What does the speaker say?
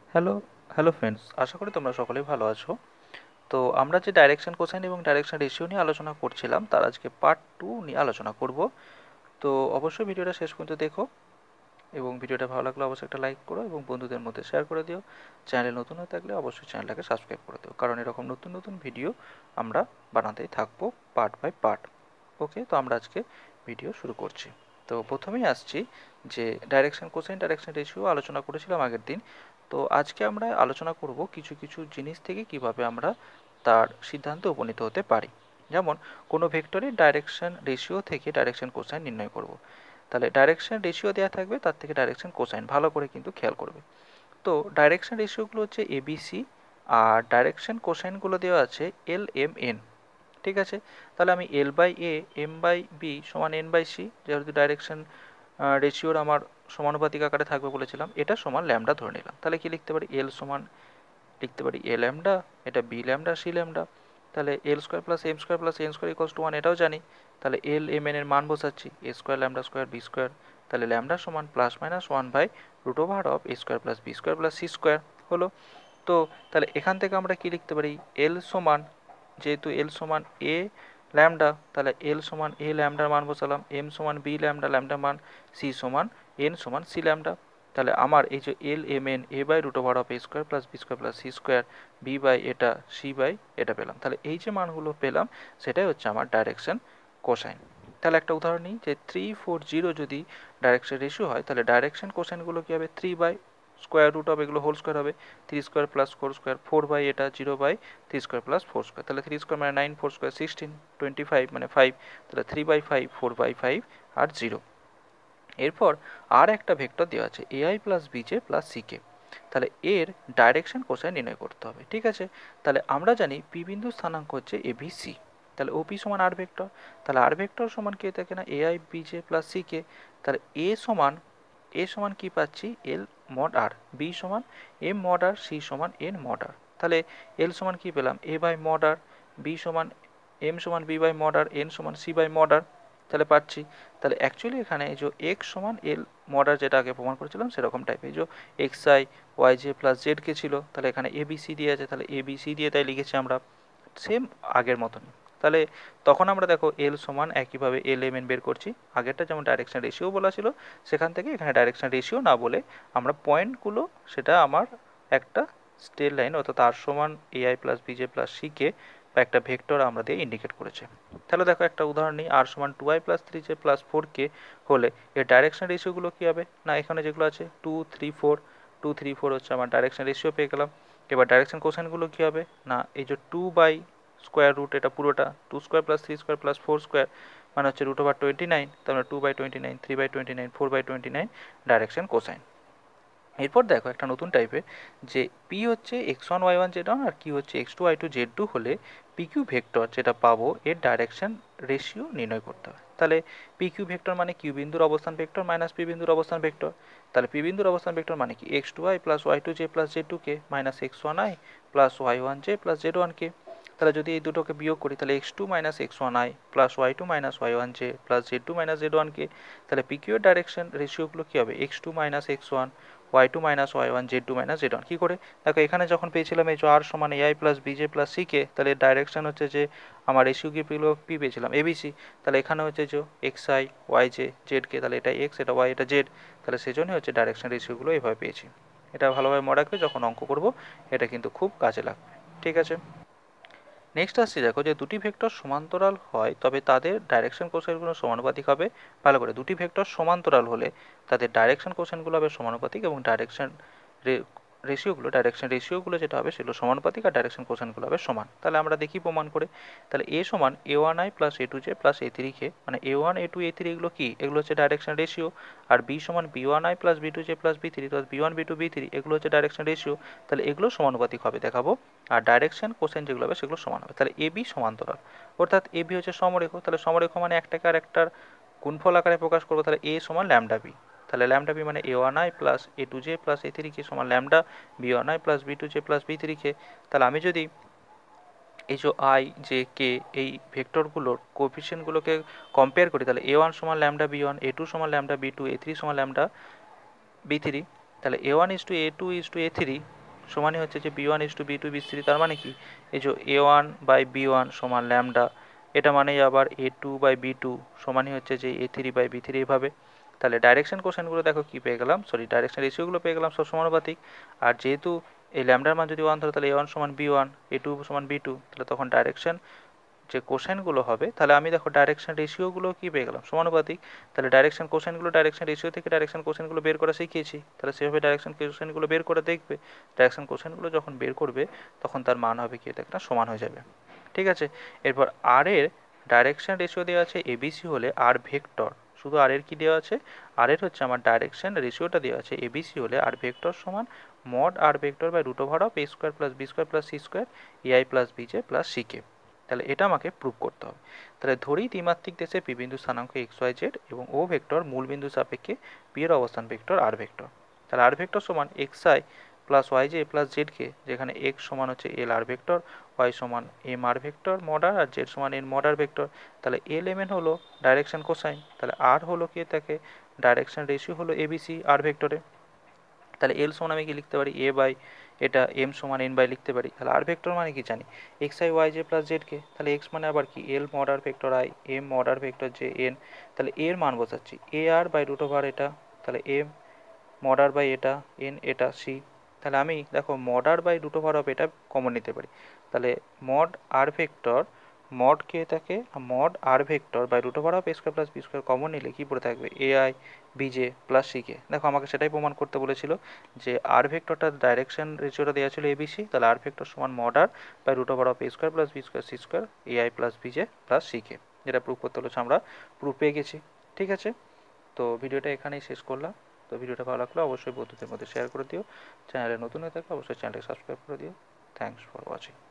Hello hello friends, আশা করি তোমরা সকলেই ভালো আছো। তো আমরা যে ডাইরেকশন কোসাইন এবং ডাইরেকশন রেশিও নিয়ে আলোচনা করছিলাম তার আজকে পার্ট 2 নিয়ে আলোচনা করব। তো অবশ্যই ভিডিওটা শেষ পর্যন্ত দেখো এবং ভিডিওটা ভালো লাগলে অবশ্যই একটা লাইক করো এবং বন্ধুদের মধ্যে শেয়ার করে দিও। চ্যানেলে নতুন হয়ে থাকলে অবশ্যই চ্যানেলটাকে সাবস্ক্রাইব করে দিও, কারণ এরকম নতুন নতুন ভিডিও আমরা বানাতেই থাকবো পার্ট বাই পার্ট। ওকে, তো আমরা আজকে ভিডিও শুরু করছি। তো প্রথমেই আসছি যে ডাইরেকশন কোসাইন ডাইরেকশন রেশিও আলোচনা করেছিলাম আগের দিন। তো আজকে আমরা আলোচনা করব কিছু কিছু জিনিস থেকে কিভাবে আমরা তার সিদ্ধান্তে উপনীত হতে পারি। যেমন কোনো ভেক্টরের ডাইরেকশন রেশিও থেকে ডাইরেকশন কোসাইন নির্ণয় করব। তাহলে ডাইরেকশন রেশিও দেওয়া থাকবে, তার থেকে ডাইরেকশন কোসাইন ভালো করে কিন্তু খেয়াল করবে। তো ডাইরেকশন রেশিওগুলো হচ্ছে এবিসি, আর ডাইরেকশন কোসাইনগুলো দেওয়া আছে এল এম এন। ঠিক আছে, তাহলে আমি l by a m by b সমান এন বাই সি, যেহেতু ডাইরেকশন রেশিওর আমার সমানুপাতিক আকারে থাকবে বলেছিলাম, এটা সমান ল্যামডা ধরে নিলাম। তাহলে কি লিখতে পারি? এল সমান লিখতে পারি এ ল্যামডা, এটা বি ল্যামডা সি ল্যামডা। তাহলে l square plus m square plus n square equals to one, এটাও জানি। তাহলে এল এম এন এর মান বসাচ্ছি, a square lambda square b square. তাহলে ল্যামডা সমান plus minus one by root over of a square plus b square plus c square হলো। তো তাহলে এখান থেকে আমরা কি লিখতে পারি? এল সমান, যেহেতু এল সমান এ ল্যামডা, তাহলে এল সমান এ ল্যামডার মান বসালাম, এম সমান বি ল্যামডা ল্যামডার মান, সি সমান এন সমান সি ল্যামডা। তাহলে আমার এই যে l m n a by root over of a square plus b square plus c square, b by এটা সি বাই এটা পেলাম। তাহলে এই যে মানগুলো পেলাম সেটাই হচ্ছে আমার ডাইরেকশন কোসাইন। তাহলে একটা উদাহরণ নিই, যে 3 4 0 যদি ডাইরেকশন রেশিও হয়, তাহলে ডাইরেকশন কোসাইনগুলো কী হবে? 3 বাই স্কোয়ার রুট অফ এগুলো হোল স্কোয়ার হবে, 3 স্কোয়ার প্লাস 4 স্কোয়ার, 4 বাই এটা 0 বাই 3 স্কোয়ার প্লাস 4 স্কোয়ার। তাহলে 3 স্কোয়ার মানে 9, 4 স্কোয়ার 16, 25 মানে 5। তাহলে 3/5, 4/5 আর 0। এরপর আর একটা ভেক্টর দেওয়া আছে a i plus b j plus c k. তাহলে এর ডাইরেকশন কোসাইন নির্ণয় করতে হবে। ঠিক আছে, তাহলে আমরা জানি পি বিন্দু স্থানাঙ্ক হচ্ছে এবিসি। তাহলে ওপি সমান আর ভেক্টর। তাহলে আর ভেক্টর সমান কে থাকে না? এআই বিজে প্লাস সিকে। তাহলে এ সমান কি পাচ্ছি? L mod r. বি সমান এম মড আর, সি সমান এন মড আর। তাহলে এল সমান কি পেলাম? A by mod r, b সমান এম সমান b by mod r, n সমান সি বাই মড আর। তাহলে পাচ্ছি। তাহলে অ্যাকচুয়ালি এখানে এই যে এক্স সমান এল মড আর, যেটা আগে প্রমাণ করেছিলাম সেরকম টাইপের, যে x i y j plus z k ছিল, তাহলে এখানে এ বি সি দিয়ে আছে, তাহলে এ বি সি দিয়ে তাই লিখেছি আমরা সেম আগের মতনই। তাহলে তখন আমরা দেখো এল সমান একইভাবে এল এম এন বের করছি। আগেরটা যেমন ডাইরেকশন রেশিও বলা ছিল, সেখান থেকে এখানে ডাইরেকশন রেশিও না বলে আমরা পয়েন্টগুলো, সেটা আমার একটা স্ট্রেট লাইন অর্থাৎ আর সমান a i plus b j plus c k বা একটা ভেক্টর আমরা দিয়ে ইন্ডিকেট করেছে। তাহলে দেখো একটা উদাহরণ নিই, আর সমান 2i plus 3j plus 4k হলে এর ডাইরেকশন রেশিওগুলো কী হবে? না এখানে যেগুলো আছে 2 3 4, 2 3 4 হচ্ছে আমার ডাইরেকশন রেশিও পেয়ে গেলাম। এবার ডাইরেকশন কোসাইনগুলো কী হবে? না এই যে 2 বাই স্কোয়ার রুট, এটা পুরোটা 2 square plus 3 square plus 4 square মানে হচ্ছে রুট ওভার 29। তার মানে 2/29, 3/29, 4/29 ডাইরেকশন কোসাইন। এরপর দেখো একটা নতুন টাইপের, যে পি হচ্ছে x1 y1 z1 আর কিউ হচ্ছে x2 y2 z2 হলে পিকিউ ভেক্টর যেটা পাবো এর ডাইরেকশন রেশিও নির্ণয় করতে হবে। তাহলে পিকিউ ভেক্টর মানে কিউ বিন্দুর অবস্থান ভেক্টর মাইনাস পি বিন্দুর অবস্থান ভেক্টর। তাহলে পি বিন্দুর অবস্থান ভেক্টর মানে কি? x2i plus y2j plus z2k minus x1i plus y1j plus z1k। তাহলে যদি এই দুটোকে বিয়োগ করি, তাহলে x2 minus x1i plus y2 minus y1j plus z2 minus z1k। তাহলে পিকিউ এর ডাইরেকশন রেশিওগুলো কী হবে? x2 minus x1, y2 minus y1, z2 minus z1। কী করে? দেখো এখানে যখন পেয়েছিলাম এই যে আর সমান a i plus b j plus c k, তাহলে ডাইরেকশন হচ্ছে যে আমার রেশিও কি পেলো? পি পেয়েছিলাম এবিসি। তাহলে এখানে হচ্ছে যে x i y j z k, তাহলে এটা এক্স এটা ওয়াই এটা জেড। তাহলে সেজন্যই হচ্ছে ডাইরেকশন রেশিওগুলো এইভাবে পেয়েছি। এটা ভালোভাবে মনে রাখবে, যখন অঙ্ক করব এটা কিন্তু খুব কাজে লাগবে। ঠিক আছে, নেক্সট আসছে, দেখো যে দুটি ভেক্টর সমান্তরাল হয় তবে তাদের ডাইরেকশন কোসাইনগুলো সমানুপাতিক হবে। ভালো করে, দুটি ভেক্টর সমান্তরাল হলে তাদের ডাইরেকশন কোসাইনগুলো হবে সমানুপাতিক এবং ডাইরেকশন ডাইরেকশন রেশিওগুলো যেটা হবে সেগুলো সমানুপাতিক আর ডাইরেকশন কোসাইনগুলো হবে সমান। তাহলে আমরা দেখি প্রমাণ করে। তাহলে এ সমান a1i plus a2j plus a3k, মানে a1 a2 a3 এগুলো কি? এগুলো হচ্ছে ডাইরেকশন রেশিও। আর বি সমান b1i plus b2j plus b3 plus b1 b2 b3, এগুলো হচ্ছে ডাইরেকশন রেশিও। তাহলে এগুলো সমানুপাতিক হবে দেখাবো, আর ডাইরেকশন কোসাইন যেগুলো হবে সেগুলো সমান হবে। তাহলে এবি সমান্তরাল, অর্থাৎ এবি হচ্ছে সমরেখ। তাহলে সমরেখ মানে একটাকে আর একটার গুণফল আকারে প্রকাশ করবো। তাহলে এ সমান ল্যামডা বি। তাহলে ল্যামডা বি মানে a1i plus a2j plus a3k সমান lambda b1i plus b2j plus b3k। তাহলে আমি যদি এই যে আই জে কে এই ভেক্টরগুলোর কোএফিসিয়েন্টগুলোকে কম্পেয়ার করি, তাহলে a1 সমান ল্যামডা b1, a2 সমান ল্যামডা b2, a3 সমান ল্যামডা b3। তাহলে a1 is to a2 is to a3, সমানই হচ্ছে যে B1 is to B2 B3, তার মানে কি এই যে A1 বাই B1 সমান ল্যামডা, এটা মানেই আবার A2 বাই B2 সমানই হচ্ছে যে A3 বাই B3, এইভাবে। তাহলে ডাইরেকশন কোশ্চেনগুলো দেখো কি পেয়ে গেলাম, সরি ডাইরেকশন রেশিওগুলো পেয়ে গেলাম সব সমানুপাতিক। আর যেহেতু এই ল্যামডার মান যদি 1 ধরো তাহলে A1 সমান B1, A2 সমান B2, তাহলে তখন ডাইরেকশন যে কোশ্চেনগুলো হবে, তাহলে আমি দেখো ডাইরেকশন রেশিওগুলো কি পেয়ে গেলাম সমানুপাতিক। তাহলে ডাইরেকশন কোশ্চেনগুলো ডাইরেকশন রেশিও থেকে ডাইরেকশন কোশ্চেনগুলো বের করা শিখিয়েছি, তাহলে সেভাবে ডাইরেকশন কোশ্চেনগুলো বের করে দেখবে। ডাইরেকশন কোশ্চেনগুলো যখন বের করবে তখন তার মান হবে কি একটা সমান হয়ে যাবে। ঠিক আছে, এরপর আর এর ডাইরেকশন রেশিও দেওয়া আছে এবিসি হলে আর ভেক্টর, শুধু আর এর কি দেওয়া আছে, আর এর হচ্ছে আমার ডাইরেকশন রেশিওটা দেওয়া আছে এবিসি হলে আর ভেক্টর সমান mod r vector by root over of a square plus b square plus c square a i plus b j plus c k. তাহলে এটা আমাকে প্রুভ করতে হবে। তাহলে ধরি দ্বিমাত্রিক দেশে পি বিন্দু স্থানাঙ্ক এক্স ওয়াই জেড এবং ও ভেক্টর মূল বিন্দু সাপেক্ষে পি এর অবস্থান ভেক্টর আর ভেক্টর। তাহলে আর ভেক্টর সমান x i plus y j plus z k, যেখানে এক্স সমান হচ্ছে এল আর ভেক্টর, ওয়াই সমান এম আর ভেক্টর মডার, আর জেড সমান এন মডার ভেক্টর। তাহলে এল এম এন হলো ডাইরেকশন কোসাইন, তাহলে আর হলো কি থাকে ডাইরেকশন রেশিও হলো এবিসি আর ভেক্টরে। তাহলে এল সমান আমি কি লিখতে পারি এ বাই এটা এম সমান এন বাই লিখতে পারি। তাহলে আর ভেক্টর মানে কি জানি x i y j plus z k, তাহলে এক্স মানে আবার কি l mod r vector i, m mod r vector j n. তাহলে এর মান বসাচ্ছি a r by root over এটা, তাহলে এম মড আর বাই এটা এন এটা সি। তাহলে আমি দেখো mod r by root over of এটা কমন নিতে পারি। তাহলে মড আর ভেক্টর মড কে থাকে mod r vector by root over of a square plus b square common নিলে কি পড়ে থাকবে এ আই বিজে প্লাস সিকে। দেখো আমাকে সেটাই প্রমাণ করতে বলেছিল যে আর ভেক্টরটার ডাইরেকশন রেশিওটা দেওয়া ছিল এবিসি, তাহলে আর ভেক্টর সমান mod r by root over of a square plus b square c square a i plus b j plus c k. যেটা প্রুভ করতে বলেছে আমরা প্রুফ পেয়ে গেছি। ঠিক আছে, তো ভিডিওটা এখানেই শেষ করলাম। তো ভিডিওটা ভালো লাগলে অবশ্যই বন্ধুদের মধ্যে শেয়ার করে দিও। চ্যানেলে নতুন হয়ে থাকলে অবশ্যই চ্যানেলটাকে সাবস্ক্রাইব করে দিও। Thanks for watching.